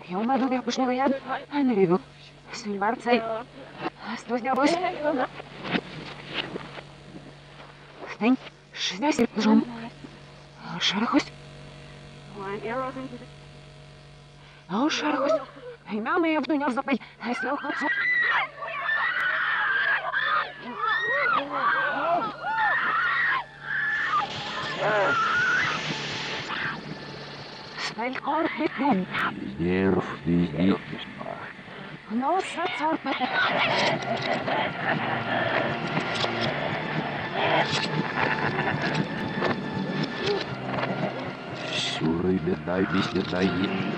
يوم ما دودي بشنو غياب أنا ريبو سلبار سي استوزني أبوش ستين شداسي بجوم شاركوس أو شاركوس هي ما يبدو يرزقي هسلو خبصو سبيل قارب بيتهم يعرف دي نو صار Sorry that I missed that I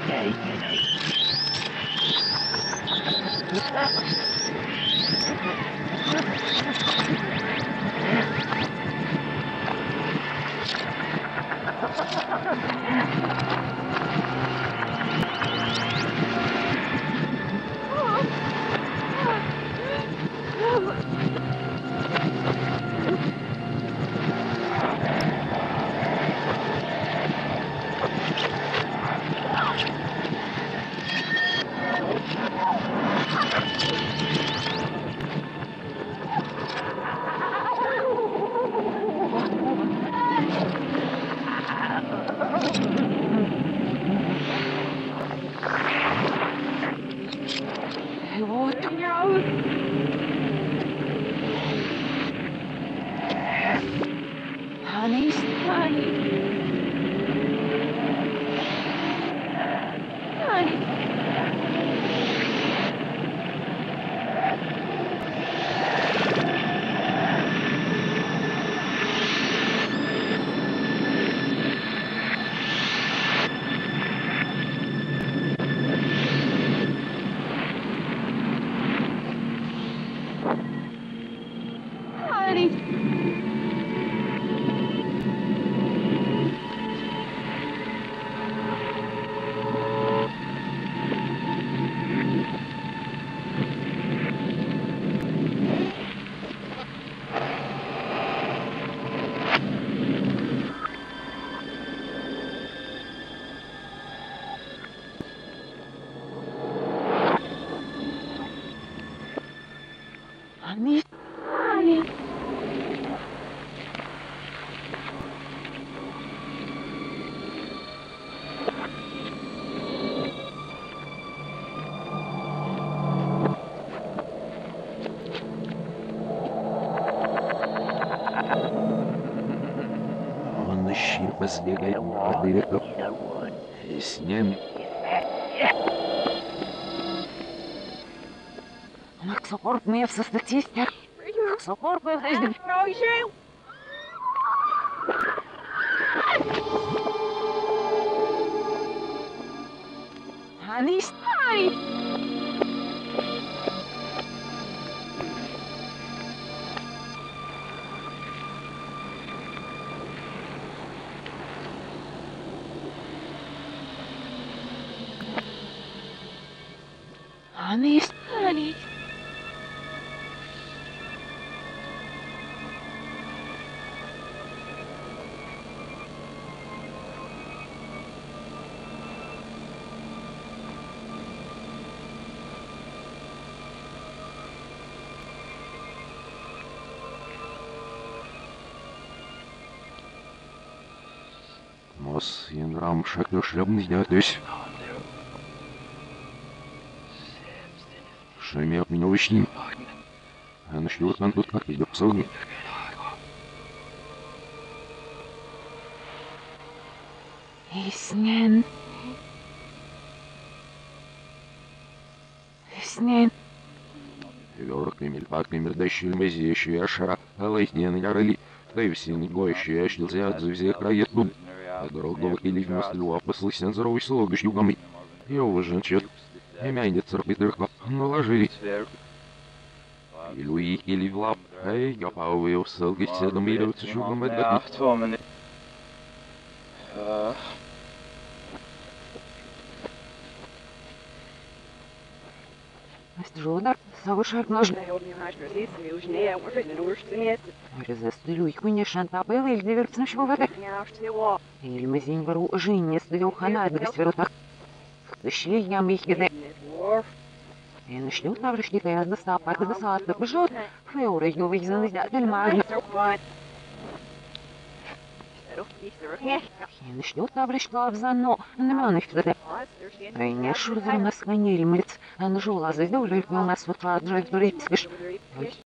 بس جاي عادي سنين Mark support me of statistics. Support me of this. No, you. Honey, honey. Honey, honey. Мос янрам шакнул шлёбный дядысь. Шами от меня вышли. А нашлёт нам тут как идёт сон. Снен. Снен. Вёрк мемель пак мемель дащил мезещий ашара. Алайснен ярали. Тайвсин гоющий ашнился от завзе краетну. Дорогого или вместо луа послышен здоровый слог с югами. Я уважен чет. Имя церпитырка наложили. И Луи или в лап. Эй, я пауил селги седом милются югом это. Жонар, совершать нужно. Разостылю их мне шантабел или диверсначного вода. Или мазень вору жизнь, если ухана, без верота. Дощей я mich gesehen. En slut av riktigt är det stappat det sa att det beslut för jag ju visar det där mag. En slut av riktigt av zanno, не манишь det. Ай не шурзер нас каниль мыц, а на жула за дёль у нас вот фаджай турицкиш.